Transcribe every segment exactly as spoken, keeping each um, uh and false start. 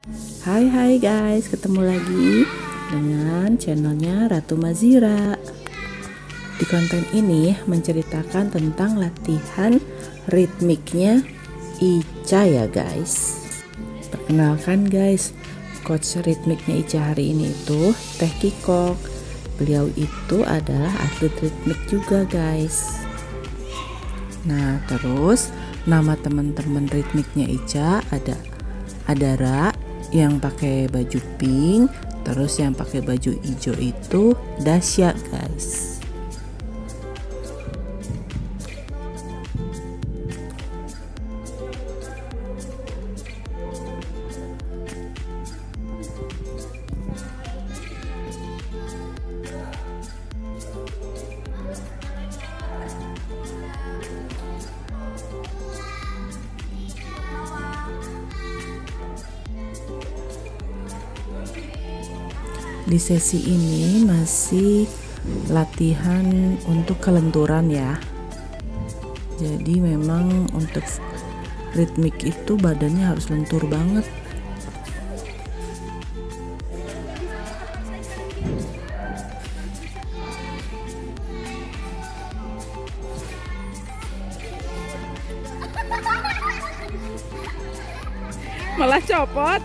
Hai hai guys, ketemu lagi dengan channelnya Ratu Mazira. Di konten ini menceritakan tentang latihan ritmiknya Ica ya guys. Perkenalkan guys, coach ritmiknya Ica hari ini itu Teh Kikok. Beliau itu adalah atlet ritmik juga guys. Nah terus nama teman-teman ritmiknya Ica ada Adara yang pakai baju pink, terus yang pakai baju hijau itu Dasya guys. Di sesi ini masih latihan untuk kelenturan ya. Jadi memang untuk ritmik itu badannya harus lentur banget. Malah copot.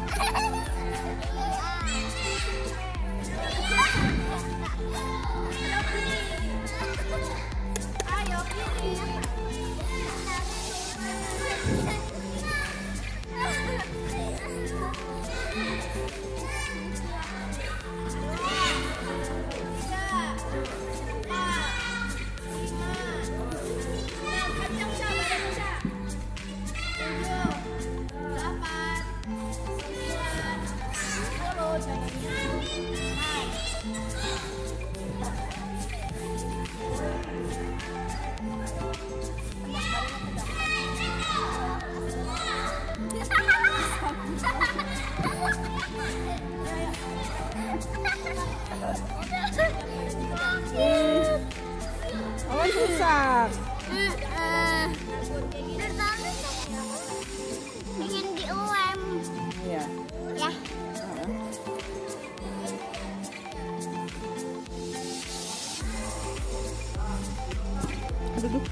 Awas rusak. Bikin dilem. Iya. Ya. Duduk.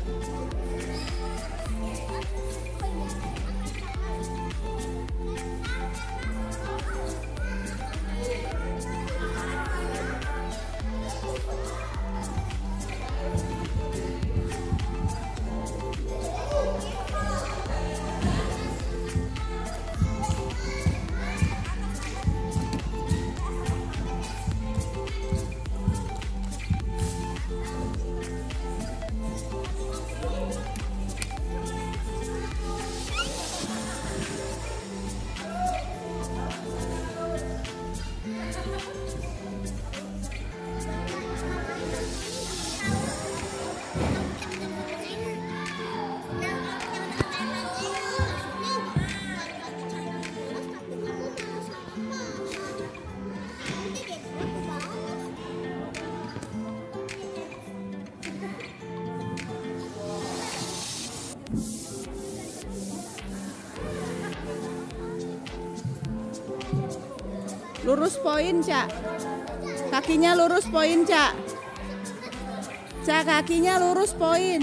Lurus poin, Cak. Kakinya lurus poin, Cak. Cak, kakinya lurus poin.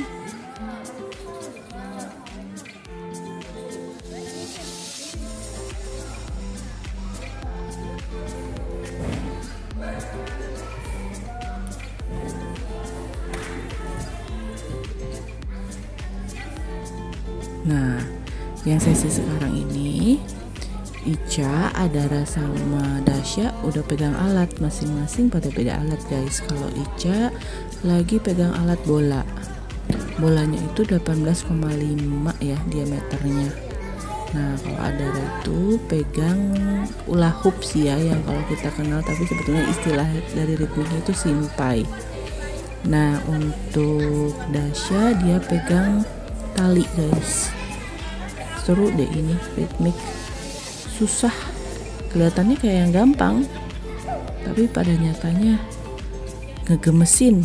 Nah, yang sesi sekarang ini Ica, Adara sama Dasya udah pegang alat, masing-masing pada beda alat guys. Kalau Ica lagi pegang alat bola, bolanya itu delapan belas koma lima ya diameternya. Nah kalau Adara itu pegang hula hoop sih ya, yang kalau kita kenal, tapi sebetulnya istilah dari ritmiknya itu simpai. Nah untuk Dasya dia pegang tali guys. Seru deh ini ritmik, susah, kelihatannya kayak yang gampang, tapi pada nyatanya ngegemesin.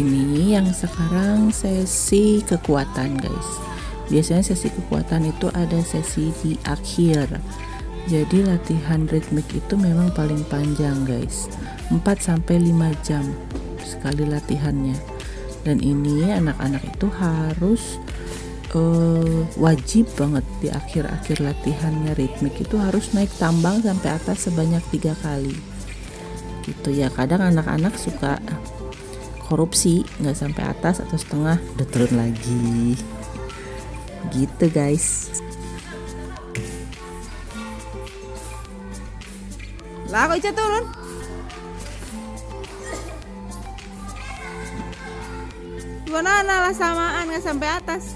Ini yang sekarang sesi kekuatan guys. Biasanya sesi kekuatan itu ada sesi di akhir. Jadi latihan ritmik itu memang paling panjang guys, empat sampai lima jam sekali latihannya. Dan ini anak-anak itu harus uh, wajib banget di akhir-akhir latihannya ritmik itu harus naik tambang sampai atas sebanyak tiga kali gitu ya. Kadang anak-anak suka korupsi, nggak sampai atas atau setengah udah turun lagi gitu guys. Lah kok Ica turun? Gimana lah samaan nggak sampai atas.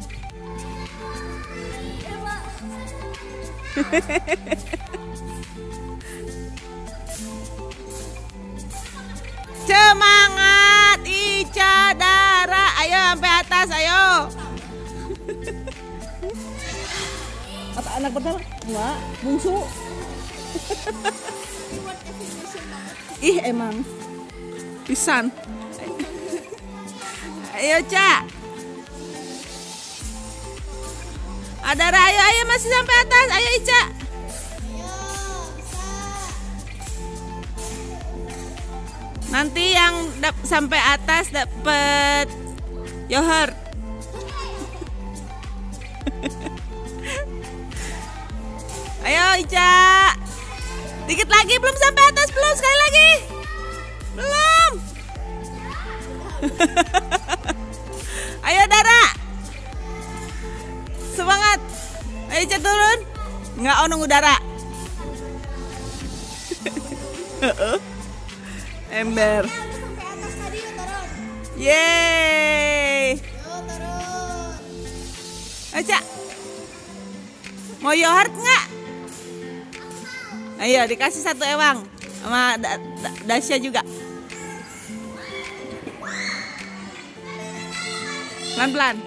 Semangat Ica, Dara, ayo sampai atas, ayo. Apa anak pertama? Enggak, bungsu. Ih emang pisan. Ayo Ca. Dara, ayo, ayo masih sampai atas, ayo Ica. Nanti yang sampai atas dapat yogurt. Ayo Ica. Dikit lagi, belum sampai atas, belum, sekali lagi. Belum. Ayo Dara. Semangat. Ayo Ica turun. Nggak, oh nunggu Dara. Ember. Yeay. Ayo Ca. Mau yogurt nggak? Ayo dikasih satu ewang sama da da Dasya juga. Pelan-pelan.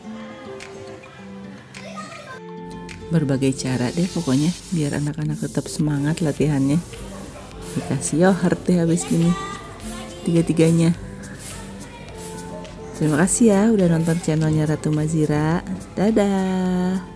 Berbagai cara deh pokoknya biar anak-anak tetap semangat latihannya. Dikasih yogurt deh habis gini tiga-tiganya. Terima kasih ya udah nonton channelnya Ratu Mazira. Dadah.